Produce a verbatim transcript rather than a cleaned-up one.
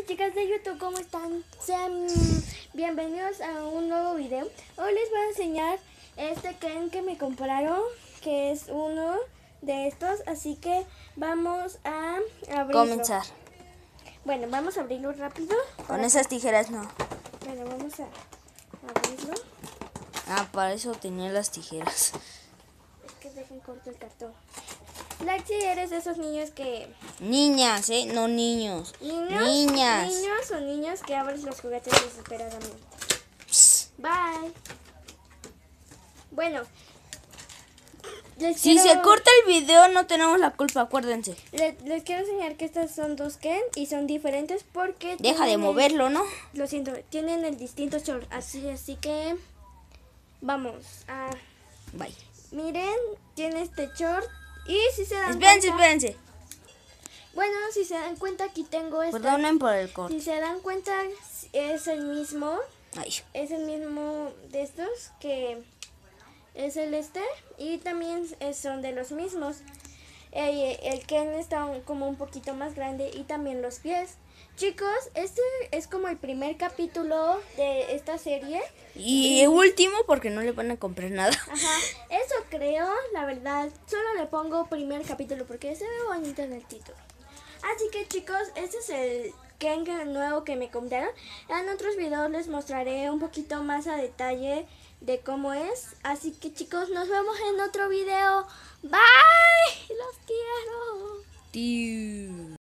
chicas de YouTube, ¿cómo están? Sean bienvenidos a un nuevo video. Hoy les voy a enseñar este Ken que me compraron, que es uno de estos, así que vamos a abrirlo. Comenzar. Bueno, vamos a abrirlo rápido. Con esas tijeras no. Bueno, vamos a abrirlo. Ah, para eso tenía las tijeras. Es que dejen corto el cartón. Laxi, eres de esos niños que... Niñas, ¿eh? No niños. ¿Niños? Niñas. Niños o niñas que abres los juguetes desesperadamente. Psst. Bye. Bueno. Les Si quiero, se corta el video no tenemos la culpa, acuérdense. Les, les quiero enseñar que estas son dos Ken y son diferentes porque... Deja de moverlo, ¿no? El, lo siento, tienen el distinto short. Así, así que... Vamos a... Bye. Miren, tiene este short. Y si se dan Espérense, cuenta... espérense. Bueno, si se dan cuenta, aquí tengo esta. Perdonen por el corte. Si se dan cuenta, es el mismo. Ay. Es el mismo de estos, que es el este. Y también son de los mismos. El, el Ken está un, como un poquito más grande. Y también los pies. Chicos, este es como el primer capítulo de esta serie. Y el último porque no le van a comprar nada. Ajá, eso creo, la verdad. Solo le pongo primer capítulo porque se ve bonito en el título. Así que chicos, este es el Ken nuevo que me compraron. En otros videos les mostraré un poquito más a detalle de cómo es. Así que chicos, nos vemos en otro video. Bye, los quiero. Tío.